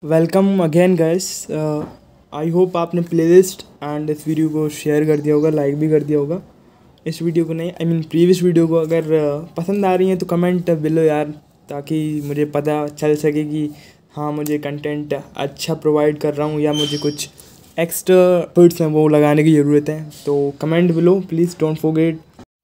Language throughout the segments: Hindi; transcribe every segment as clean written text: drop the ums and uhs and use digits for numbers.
Welcome again guys. I hope आपने प्लेलिस्ट एंड इस वीडियो को शेयर कर दिया होगा, लाइक भी कर दिया होगा। इस वीडियो को नहीं, आई मीन प्रीवियस वीडियो को अगर पसंद आ रही है तो कमेंट बिलो यार, ताकि मुझे पता चल सके कि हाँ मुझे कंटेंट अच्छा प्रोवाइड कर रहा हूँ या मुझे कुछ एक्स्ट्रा एफर्ट्स हैं वो लगाने की ज़रूरत है। तो comment below please, don't forget.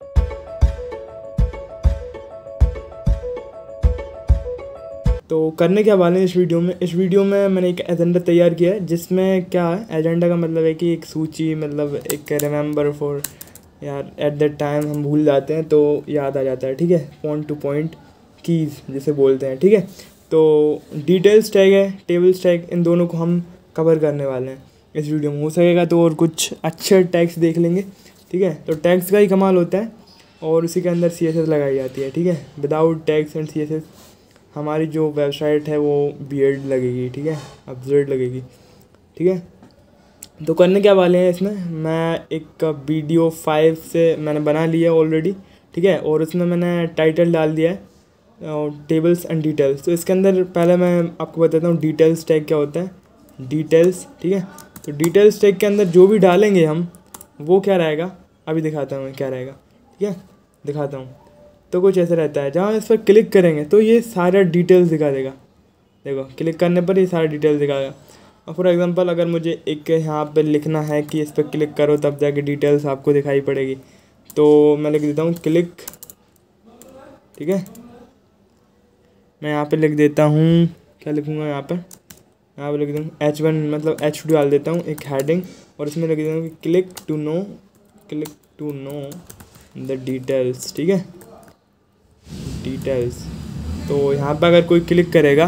तो करने क्या वाले हैं इस वीडियो में मैंने एक एजेंडा तैयार किया है, जिसमें क्या है, एजेंडा का मतलब है कि एक सूची, मतलब एक रिमेंबर फॉर, यार एट दैट टाइम हम भूल जाते हैं तो याद आ जाता है, ठीक है। पॉइंट टू पॉइंट कीज़ जिसे बोलते हैं, ठीक है। तो डिटेल्स टैग है, टेबल्स टैग, इन दोनों को हम कवर करने वाले हैं इस वीडियो में। हो सकेगा तो और कुछ अच्छे टैग्स देख लेंगे, ठीक है। तो टैग्स का ही कमाल होता है और उसी के अंदर CSS लगाई जाती है, ठीक है। विदाउट टैग्स एंड CSS हमारी जो वेबसाइट है वो वियर्ड लगेगी, ठीक है, अब्सर्ड लगेगी, ठीक है। तो करने क्या वाले हैं इसमें, मैं एक वीडियो 5 से मैंने बना लिया ऑलरेडी, ठीक है। और उसमें मैंने टाइटल डाल दिया है टेबल्स एंड डिटेल्स। तो इसके अंदर पहले मैं आपको बताता हूँ डिटेल्स टैग क्या होता है। डिटेल्स, ठीक है। तो डिटेल्स टैग के अंदर जो भी डालेंगे हम, वो क्या रहेगा अभी दिखाता हूँ मैं क्या रहेगा, ठीक है, दिखाता हूँ। तो कुछ ऐसा रहता है, जहाँ इस पर क्लिक करेंगे तो ये सारा डिटेल्स दिखा देगा। देखो, क्लिक करने पर ये सारा डिटेल्स दिखाएगा। और फॉर एग्जांपल अगर मुझे एक यहाँ पे लिखना है कि इस पर क्लिक करो तब जाके डिटेल्स आपको दिखाई पड़ेगी, तो मैं लिख देता हूँ क्लिक, ठीक है। मैं यहाँ पे लिख देता हूँ, क्या लिखूँगा यहाँ पे लिख दूँ H1, मतलब H2 डाल देता हूँ एक हेडिंग, और इसमें लिख देता हूँ कि click to know the details, ठीक है, डिटेल्स। तो यहाँ पर अगर कोई क्लिक करेगा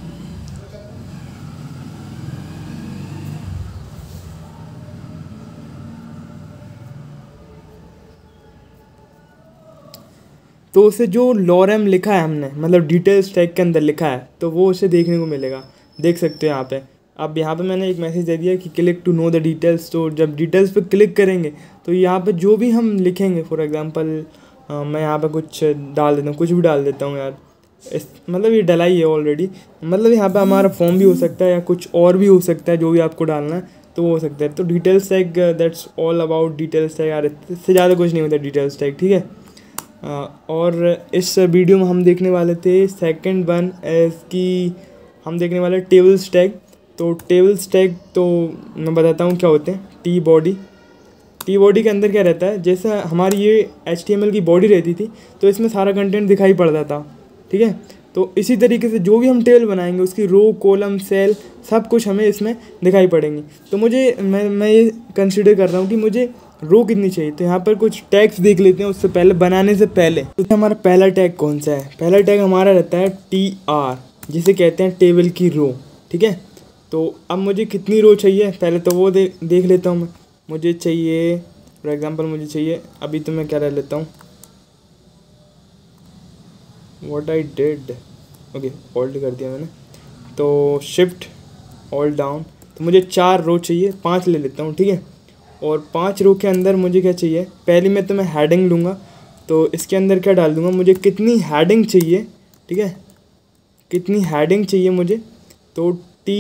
तो उसे जो लॉरेम लिखा है हमने, मतलब डिटेल्स टैग के अंदर लिखा है, तो वो उसे देखने को मिलेगा। देख सकते हो यहाँ पे। अब यहाँ पे मैंने एक मैसेज दे दिया कि click to know the details. तो जब डिटेल्स पे क्लिक करेंगे तो यहाँ पे जो भी हम लिखेंगे, फॉर एग्जांपल मैं यहाँ पे कुछ डाल देता हूँ, कुछ भी डाल देता हूँ यार, मतलब ये डला ही है ऑलरेडी। मतलब यहाँ पे हमारा फॉर्म भी हो सकता है या कुछ और भी हो सकता है, जो भी आपको डालना है तो वो हो सकता है। तो details tag, that's all about details tag यार, इससे ज़्यादा कुछ नहीं होता डिटेल्स टैग, ठीक है। और इस वीडियो में हम देखने वाले थे सेकंड वन एज कि हम देखने वाले टेबल्स टैग। तो टेबल्स टैग तो मैं बताता हूँ क्या होते हैं। टी बॉडी के अंदर क्या रहता है, जैसे हमारी ये HTML की बॉडी रहती थी तो इसमें सारा कंटेंट दिखाई पड़ता था, ठीक है। तो इसी तरीके से जो भी हम टेबल बनाएंगे उसकी रो, कॉलम, सेल, सब कुछ हमें इसमें दिखाई पड़ेंगी। तो मैं ये कंसिडर कर रहा हूँ कि मुझे रो कितनी चाहिए। तो यहाँ पर कुछ टैग्स देख लेते हैं उससे पहले, बनाने से पहले। तो हमारा पहला टैग कौन सा है, पहला टैग हमारा रहता है TR, जिसे कहते हैं टेबल की रो, ठीक है। तो अब मुझे कितनी रो चाहिए पहले तो वो देख लेता हूँ मैं। मुझे चाहिए, फॉर एग्जांपल मुझे चाहिए, अभी तो मैं क्या रह लेता हूँ, what I did, okay alt कर दिया मैंने, तो शिफ्ट ऑल डाउन। तो मुझे 4 रो चाहिए, 5 ले लेता हूँ, ठीक है। और 5 रो के अंदर मुझे क्या चाहिए, पहली में तो मैं हेडिंग लूँगा। तो इसके अंदर क्या डाल दूँगा, मुझे कितनी हेडिंग चाहिए, ठीक है, कितनी हेडिंग चाहिए मुझे। तो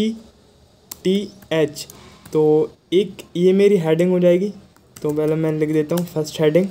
TH, तो एक ये मेरी हेडिंग हो जाएगी। तो पहले मैं लिख देता हूँ फर्स्ट हेडिंग,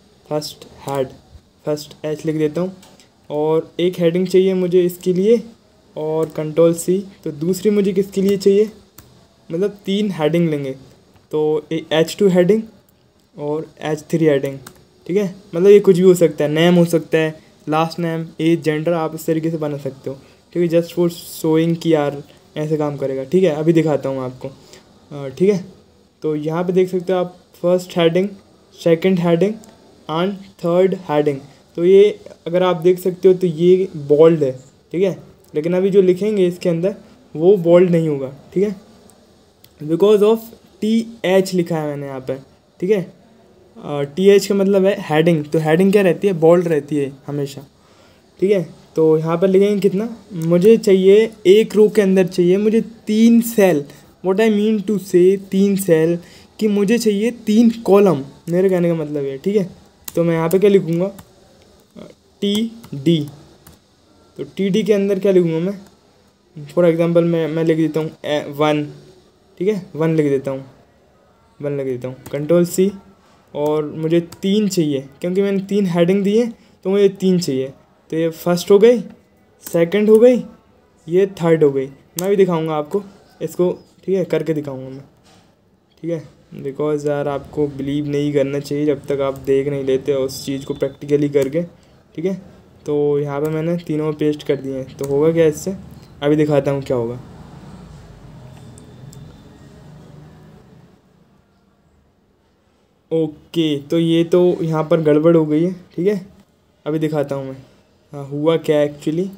फर्स्ट H लिख देता हूँ। और एक हेडिंग चाहिए मुझे इसके लिए, और Ctrl+C। तो दूसरी मुझे किसके लिए चाहिए, मतलब 3 हेडिंग लेंगे। तो H2 हेडिंग और H3 हेडिंग, ठीक है। मतलब ये कुछ भी हो सकता है, नेम हो सकता है, लास्ट नेम, एज, जेंडर, आप इस तरीके से बना सकते हो, ठीक है। जस्ट फॉर शोइंग कि यार ऐसे काम करेगा, ठीक है। अभी दिखाता हूँ आपको, ठीक है। तो यहाँ पे देख सकते हो आप, first heading, second heading and third heading. तो ये अगर आप देख सकते हो तो ये बोल्ड है, ठीक है। लेकिन अभी जो लिखेंगे इसके अंदर वो बोल्ड नहीं होगा, ठीक है, बिकॉज ऑफ TH लिखा है मैंने यहाँ पर, ठीक है। TH का मतलब है हेडिंग। तो हेडिंग क्या रहती है, बोल्ड रहती है हमेशा, ठीक है। तो यहाँ पर लिखेंगे कितना मुझे चाहिए, एक रो के अंदर चाहिए मुझे 3 cell. What I mean to say 3 cell, कि मुझे चाहिए 3 कॉलम, मेरे कहने का मतलब है, ठीक है। तो मैं यहाँ पे क्या लिखूँगा, TD। तो TD के अंदर क्या लिखूँगा मैं, फॉर एग्जांपल मैं लिख देता हूँ 1, ठीक है, 1 लिख देता हूँ, 1 लिख देता हूँ, कंट्रोल सी। और मुझे 3 चाहिए क्योंकि मैंने 3 हेडिंग दी है, तो मुझे 3 चाहिए। तो ये फर्स्ट हो गई, सेकंड हो गई, ये थर्ड हो गई। मैं भी दिखाऊंगा आपको इसको, ठीक है, करके दिखाऊंगा मैं, ठीक है। बिकॉज़ यार आपको बिलीव नहीं करना चाहिए जब तक आप देख नहीं लेते उस चीज़ को प्रैक्टिकली करके, ठीक है। तो यहाँ पे मैंने तीनों पेस्ट कर दिए हैं, तो होगा क्या इससे, अभी दिखाता हूँ क्या होगा। ओके, तो ये तो यहाँ पर गड़बड़ हो गई है, ठीक है। अभी दिखाता हूँ मैं, हाँ हुआ क्या actually.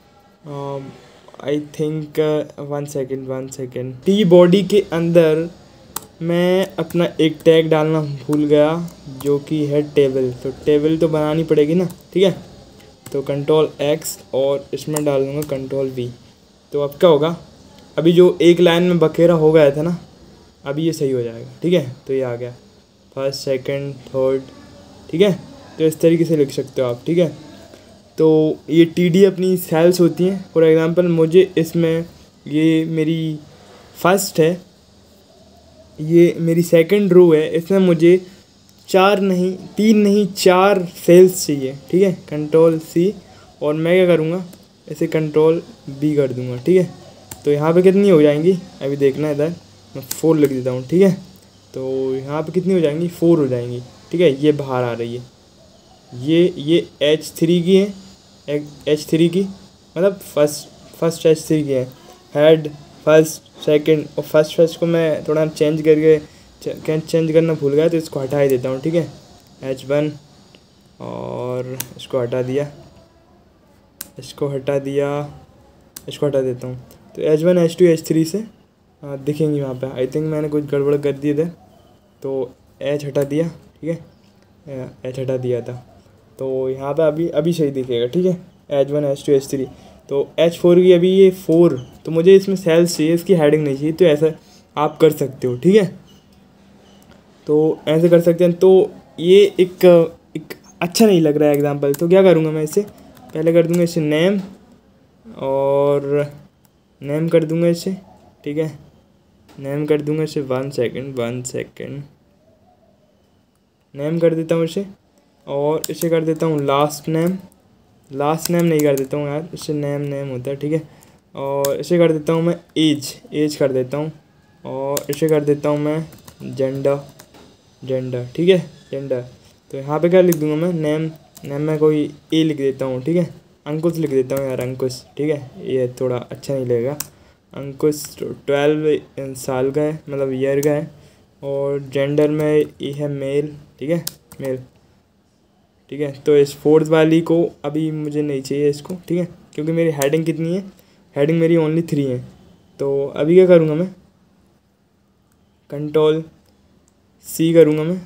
I think 1 second T body के अंदर मैं अपना एक टैग डालना भूल गया, जो कि है टेबल। तो टेबल तो बनानी पड़ेगी ना, ठीक है। तो कंट्रोल एक्स और इसमें डाल दूँगा कंट्रोल वी। तो अब क्या होगा, अभी जो एक लाइन में बखेरा हो गया था ना, अभी ये सही हो जाएगा, ठीक है। तो ये आ गया फर्स्ट, सेकंड, थर्ड, ठीक है। तो इस तरीके से लिख सकते हो आप, ठीक है। तो ये टीडी अपनी सेल्स होती हैं। फॉर एग्जांपल मुझे इसमें, ये मेरी फर्स्ट है, ये मेरी सेकंड रो है, इसमें मुझे 4 नहीं, 3 नहीं, 4 सेल्स चाहिए, ठीक है। कंट्रोल सी, और मैं क्या करूँगा, इसे कंट्रोल बी कर दूँगा, ठीक है। तो यहाँ पे कितनी हो जाएंगी, अभी देखना है इधर, मैं 4 लिख देता हूँ, ठीक है। तो यहाँ पे कितनी हो जाएंगी, 4 हो जाएंगी, ठीक है। ये बाहर आ रही है, ये H3 की है, H3 की, मतलब फर्स्ट H3 की है। हेड फर्स्ट, सेकंड, और फर्स्ट को मैं थोड़ा चेंज करना भूल गया, तो इसको हटा ही देता हूँ, ठीक है। H1, और इसको हटा दिया, इसको हटा देता हूँ। तो H1, H2, H3 से दिखेंगी वहाँ पे। आई थिंक मैंने कुछ गड़बड़ कर दिए थे, तो H हटा दिया, ठीक है, H हटा दिया था। तो यहाँ पे अभी सही दिखेगा, ठीक है। H1, H2, H3, तो H4 की अभी ये 4, तो मुझे इसमें सेल्स चाहिए, इसकी हेडिंग नहीं चाहिए। तो ऐसा आप कर सकते हो, ठीक है। तो ऐसे कर सकते हैं। तो ये एक अच्छा नहीं लग रहा है एग्जाम्पल, तो क्या करूँगा मैं, इसे पहले कर दूँगा इसे नेम, और नेम कर दूँगा इसे, ठीक है। नेम कर दूँगा इसे 1 सेकेंड, नेम कर देता हूँ इसे, और इसे कर देता हूँ लास्ट नेम नहीं कर देता हूँ यार, इससे नेम होता है, ठीक है। और इसे कर देता हूँ मैं एज कर देता हूँ, और इसे कर देता हूँ मैं जेंडर, ठीक है, जेंडर। तो यहाँ पे क्या लिख दूँगा मैं, नेम में कोई ए लिख देता हूँ, ठीक है। अंकुश लिख देता हूँ यार, अंकुश, ठीक है, ये थोड़ा अच्छा नहीं लगेगा। अंकुश 12 साल का है, मतलब ईयर का है, और जेंडर में ये है मेल, ठीक है, मेल, ठीक है। तो इस 4th वाली को अभी मुझे नहीं चाहिए इसको, ठीक है, क्योंकि मेरी हेडिंग कितनी है, हेडिंग मेरी ओनली 3 है। तो अभी क्या करूँगा मैं, कंट्रोल सी करूँगा मैं,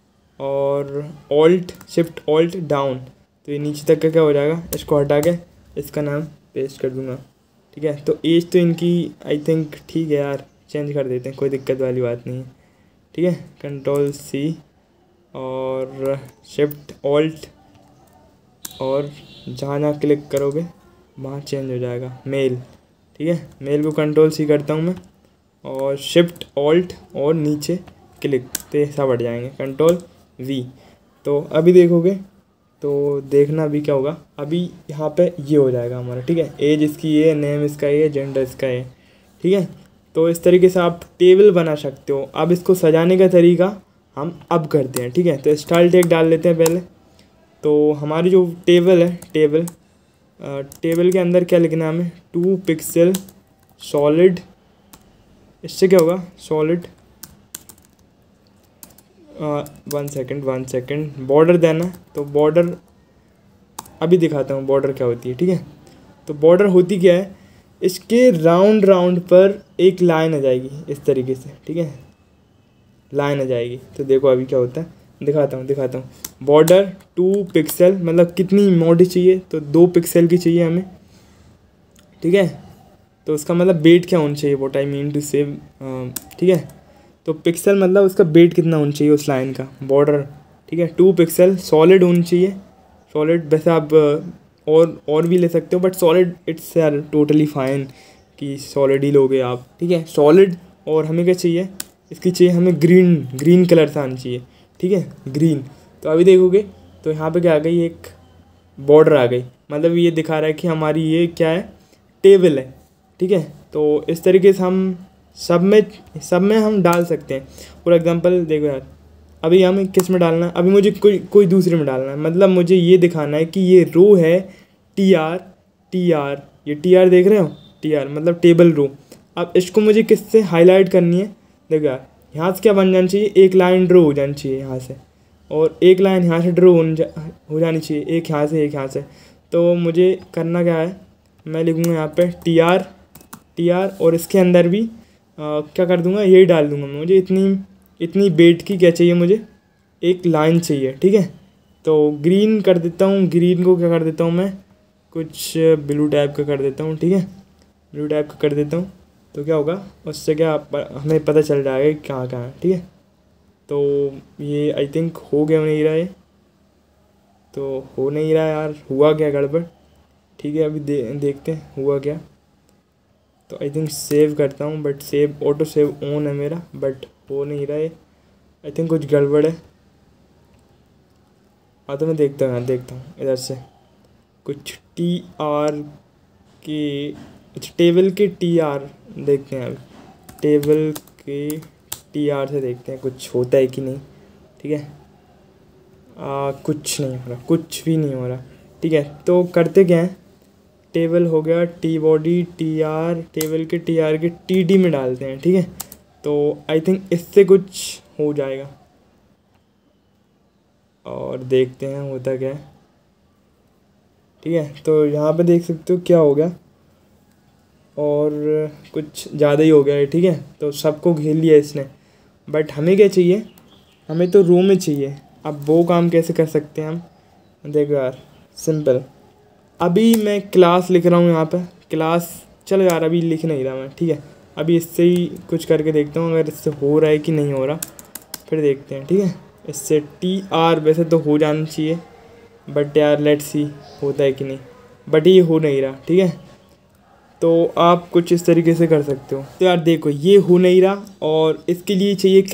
और शिफ्ट ऑल्ट डाउन, तो ये नीचे तक का क्या हो जाएगा, इसको हटा के इसका नाम पेस्ट कर दूँगा, ठीक है। तो एज तो इनकी आई थिंक ठीक है यार, चेंज कर देते हैं, कोई दिक्कत वाली बात नहीं है, ठीक है। कंट्रोल सी और शिफ्ट ऑल्ट, और जहाँ क्लिक करोगे वहाँ चेंज हो जाएगा, मेल, ठीक है। मेल को कंट्रोल सी करता हूँ मैं, और शिफ्ट ऑल्ट और नीचे क्लिक, तो ये सब बढ़ जाएंगे, कंट्रोल वी। तो अभी देखोगे तो देखना अभी क्या होगा, अभी यहाँ पे ये हो जाएगा हमारा, ठीक है। एज इसकी ये, नेम इसका ये, जेंडर इसका ये, ठीक है। तो इस तरीके से आप टेबल बना सकते हो। अब इसको सजाने का तरीका हम अब करते हैं, ठीक है। तो स्टाइल टैग डाल लेते हैं पहले। तो हमारी जो टेबल है, टेबल के अंदर क्या लिखना है हमें, 2 पिक्सल सॉलिड, इससे क्या होगा, सॉलिड 1 सेकेंड बॉर्डर देना। तो बॉर्डर अभी दिखाता हूँ बॉर्डर क्या होती है, ठीक है। तो बॉर्डर होती क्या है, इसके राउंड पर एक लाइन आ जाएगी इस तरीके से, ठीक है, लाइन आ जाएगी। तो देखो अभी क्या होता है, दिखाता हूँ। बॉर्डर 2 पिक्सल, मतलब कितनी मोटी चाहिए, तो 2 पिक्सल की चाहिए हमें, ठीक है। तो उसका मतलब वेट क्या होना चाहिए, व्हाट आई मीन टू से, ठीक है। तो पिक्सल मतलब उसका वेट कितना होना चाहिए उस लाइन का, बॉर्डर, ठीक है। 2 पिक्सल सॉलिड होनी चाहिए, सॉलिड। वैसे आप और भी ले सकते हो, बट सॉलिड इट्स यार टोटली फाइन, कि सॉलिड ही लोगे आप, ठीक है, सॉलिड। और हमें क्या चाहिए, इसकी चाहिए हमें ग्रीन कलर से आनी चाहिए, ठीक है, ग्रीन। तो अभी देखोगे तो यहाँ पे क्या आ गई, एक बॉर्डर आ गई, मतलब ये दिखा रहा है कि हमारी ये क्या है, टेबल है, ठीक है। तो इस तरीके से हम सब में हम डाल सकते हैं। फॉर एग्जांपल देखो यार, अभी हमें किस में डालना है, अभी मुझे कोई दूसरे में डालना है, मतलब मुझे ये दिखाना है कि ये रो है टी आर, ये टी आर देख रहे हो, टी आर मतलब टेबल रो। अब इसको मुझे किससे हाईलाइट करनी है, देखो यार, यहाँ से क्या बन जाना चाहिए, एक लाइन ड्रो हो जानी चाहिए यहाँ से, और एक लाइन यहाँ से ड्रो हो जानी चाहिए, एक यहाँ से एक यहाँ से। तो मुझे करना क्या है, मैं लिखूँगा यहाँ पे टी आर और इसके अंदर भी क्या कर दूँगा, यही डाल दूँगा। मुझे इतनी बेट की क्या चाहिए, मुझे एक लाइन चाहिए, ठीक है। तो ग्रीन कर देता हूँ, ग्रीन को क्या कर देता हूँ मैं, कुछ ब्लू टाइप का कर देता हूँ, ठीक है, ब्लू टाइप का कर देता हूँ। तो क्या होगा, उससे क्या हमें पता चल जाएगा कि कहाँ कहाँ है, ठीक है। तो ये आई थिंक हो गया नहीं रहा है, तो हो नहीं रहा यार, हुआ क्या गड़बड़, ठीक है। अभी देखते हैं हुआ क्या। तो आई थिंक सेव करता हूँ, बट ऑटो सेव ऑन है मेरा, बट हो नहीं रहा है, आई थिंक कुछ गड़बड़ है। हाँ तो मैं देखता हूँ इधर से कुछ टी आर के, अच्छा टेबल के टी आर देखते हैं, अभी टेबल के टी आर से देखते हैं कुछ होता है कि नहीं, ठीक है। कुछ नहीं हो रहा, कुछ भी नहीं हो रहा, ठीक है। तो करते क्या है, टेबल हो गया, T body T R, table के टी आर के टी डी में डालते हैं, ठीक है। तो आई थिंक इससे कुछ हो जाएगा, और देखते हैं होता क्या है, ठीक है। तो यहाँ पे देख सकते हो क्या हो गया, और कुछ ज़्यादा ही हो गया है, ठीक है। तो सबको घेर लिया इसने, बट हमें क्या चाहिए, हमें तो रो में चाहिए। अब वो काम कैसे कर सकते हैं हम, देखो यार, सिंपल। अभी मैं क्लास लिख रहा हूँ यहाँ पे, क्लास, चलो यार अभी लिख नहीं रहा मैं, ठीक है। अभी इससे ही कुछ करके देखता हूँ, अगर इससे हो रहा है कि नहीं हो रहा फिर देखते हैं, ठीक है। इससे टी आर वैसे तो हो जाना चाहिए, बट यार लेट्स सी होता है कि नहीं, बट ये हो नहीं रहा, ठीक है। तो आप कुछ इस तरीके से कर सकते हो। तो यार देखो ये हो नहीं रहा, और इसके लिए चाहिए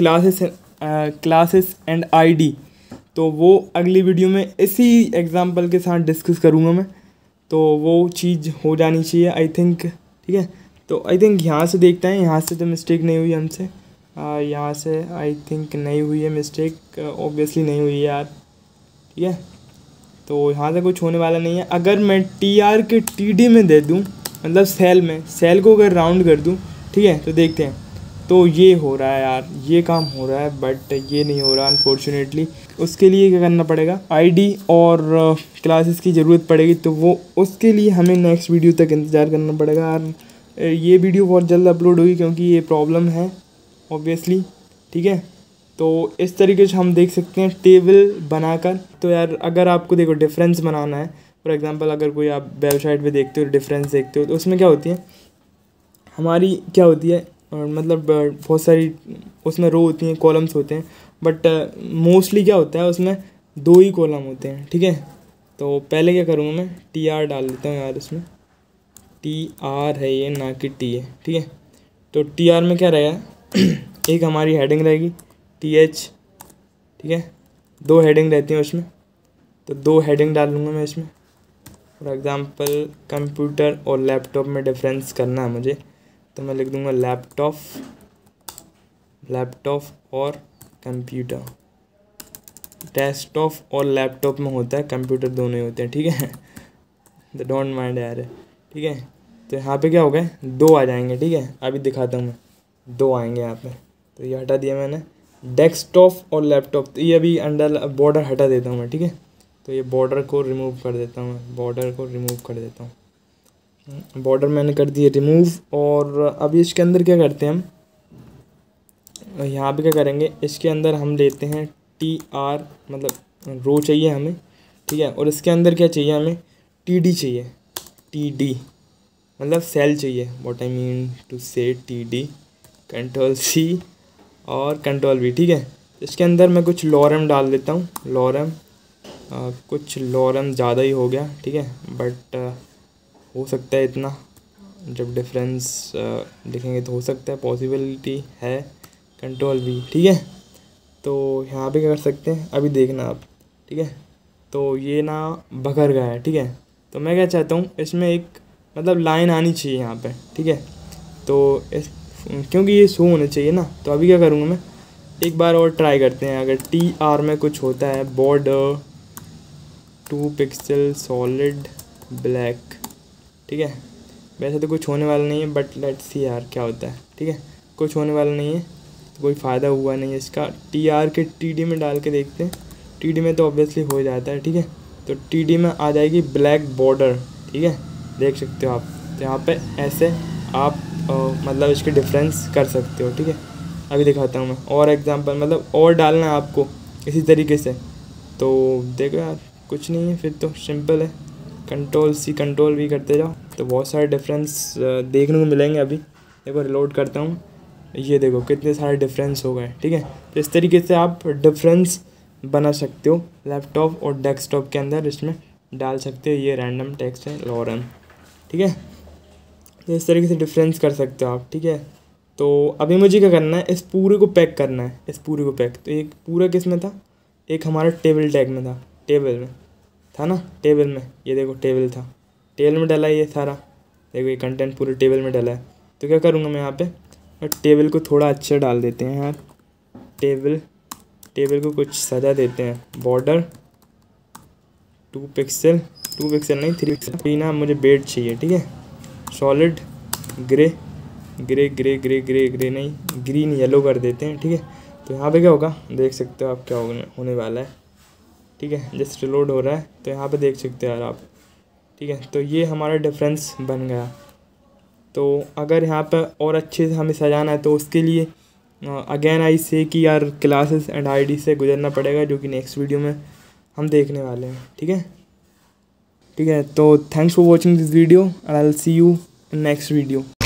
क्लासेस एंड आईडी। तो वो अगली वीडियो में इसी एग्जांपल के साथ डिस्कस करूँगा मैं, तो वो चीज़ हो जानी चाहिए आई थिंक, ठीक है। तो आई थिंक यहाँ से देखते हैं, यहाँ से तो मिस्टेक नहीं हुई हमसे, यहाँ से आई थिंक नहीं हुई है मिस्टेक, ऑब्वियसली नहीं हुई है यार, ठीक है। तो यहाँ से कुछ होने वाला नहीं है। अगर मैं टी आर के टी डी में दे दूँ, मतलब सेल को अगर राउंड कर दूँ, ठीक है, तो देखते हैं। तो ये हो रहा है यार, ये काम हो रहा है, बट ये नहीं हो रहा अनफॉर्चुनेटली। उसके लिए क्या करना पड़ेगा, आईडी और क्लासेस की ज़रूरत पड़ेगी, तो वो उसके लिए हमें नेक्स्ट वीडियो तक इंतज़ार करना पड़ेगा। और ये वीडियो बहुत जल्द अपलोड होगी, क्योंकि ये प्रॉब्लम है ऑब्वियसली, ठीक है। तो इस तरीके से हम देख सकते हैं टेबल बनाकर। तो यार अगर आपको देखो डिफरेंस बनाना है, फॉर एग्जांपल अगर कोई आप वेबसाइट पे देखते हो, डिफरेंस देखते हो, तो उसमें क्या होती है, हमारी क्या होती है, मतलब बहुत सारी उसमें रो होती हैं, कॉलम्स होते हैं, बट मोस्टली क्या होता है उसमें 2 ही कॉलम होते हैं, ठीक है। तो पहले क्या करूँगा मैं, टी आर डाल देता हूँ यार, उसमें टी आर है ये, ना कि टी है, ठीक है। तो टी आर में क्या रहेगा एक हमारी हेडिंग रहेगी टी एच, ठीक है, 2 हेडिंग रहती हैं उसमें, तो 2 हेडिंग डाल लूँगा मैं इसमें। फॉर एग्ज़ाम्पल कंप्यूटर और लैपटॉप में डिफरेंस करना है मुझे, तो मैं लिख दूँगा लैपटॉप और कंप्यूटर। डेस्कटॉप और लैपटॉप में होता है, कंप्यूटर दोनों ही होते हैं, ठीक है। तो डोंट माइंड यार, ठीक है। तो यहाँ पे क्या हो गया, 2 आ जाएंगे, ठीक है। अभी दिखाता हूँ मैं, 2 आएंगे यहाँ पे। तो ये हटा दिया मैंने, डेस्कटॉप और लैपटॉप। तो ये अभी अंडर बॉर्डर हटा देता हूँ मैं, ठीक है। तो ये बॉर्डर को रिमूव कर देता हूँ मैं, बॉर्डर मैंने कर दिए रिमूव। और अभी इसके अंदर क्या करते हैं हम, यहाँ पे क्या करेंगे, इसके अंदर हम लेते हैं टी आर, मतलब रो चाहिए हमें, ठीक है। और इसके अंदर क्या चाहिए हमें, टी डी चाहिए, टी डी मतलब सेल चाहिए, what I mean to say, T D, control C और कंट्रोल वी, ठीक है। इसके अंदर मैं कुछ लॉरम डाल देता हूँ, कुछ लॉरम ज़्यादा ही हो गया, ठीक है, बट हो सकता है इतना, जब डिफरेंस देखेंगे तो हो सकता है, पॉसिबिलिटी है। कंट्रोल V, ठीक है। तो यहाँ पे क्या कर सकते हैं अभी देखना आप, ठीक है। तो ये ना बकर गया है, ठीक है। तो मैं क्या चाहता हूँ इसमें एक मतलब लाइन आनी चाहिए यहाँ पे, ठीक है। तो इस क्योंकि ये शो होना चाहिए ना, तो अभी क्या करूँगा मैं, एक बार और ट्राई करते हैं। अगर TR में कुछ होता है, बॉर्डर 2 पिक्सल सॉलिड ब्लैक, ठीक है। वैसे तो कुछ होने वाला नहीं है, बट लेट्स सी यार क्या होता है, ठीक है। कुछ होने वाला नहीं है तो कोई फ़ायदा हुआ नहीं है इसका। TR के TD में डाल के देखते हैं। TD में तो ऑब्वियसली हो जाता है, ठीक है। तो TD में आ जाएगी ब्लैक बॉर्डर, ठीक है, देख सकते हो आप। तो यहाँ पे ऐसे आप मतलब इसके डिफरेंस कर सकते हो, ठीक है। अभी दिखाता हूँ मैं और एग्जांपल, मतलब और डालना है आपको इसी तरीके से। तो देखो यार कुछ नहीं है, फिर तो सिंपल है, Ctrl+C Ctrl+V करते जाओ तो बहुत सारे डिफरेंस देखने को मिलेंगे। अभी देखो रिलोड करता हूँ, ये देखो कितने सारे डिफरेंस हो गए, ठीक है। तो इस तरीके से आप डिफरेंस बना सकते हो लैपटॉप और डेस्कटॉप के अंदर, इसमें डाल सकते हो। ये रैंडम टेक्स्ट है लॉरेन, ठीक है। तो इस तरीके से डिफरेंस कर सकते हो आप, ठीक है। तो अभी मुझे क्या करना है, इस पूरे को पैक करना है, इस पूरे को पैक। तो एक पूरा किस में था, एक हमारा टेबल टैग में था, टेबल में था ना, टेबल में, ये देखो टेबल था, टेबल में डाला है ये सारा, देखो ये कंटेंट पूरे टेबल में डाला है। तो क्या करूँगा मैं यहाँ पे, और टेबल को थोड़ा अच्छा डाल देते हैं यार, टेबल को कुछ सजा देते हैं। बॉर्डर 2 पिक्सल नहीं 3 पिक्सल ना, मुझे बेड चाहिए, ठीक है। सॉलिड ग्रे नहीं, ग्रीन येलो कर देते हैं, ठीक है। तो यहाँ पे क्या होगा देख सकते हो आप, क्या होने वाला है, ठीक है। जस्ट रिलोड हो रहा है, तो यहाँ पे देख सकते हो यार आप, ठीक है। तो ये हमारा डिफरेंस बन गया। तो अगर यहाँ पे और अच्छे से हमें सजाना है तो उसके लिए अगेन आई से कि यार क्लासेस एंड ID से गुजरना पड़ेगा, जो कि नेक्स्ट वीडियो में हम देखने वाले हैं, ठीक है। तो thanks for watching this video and I will see you in next video.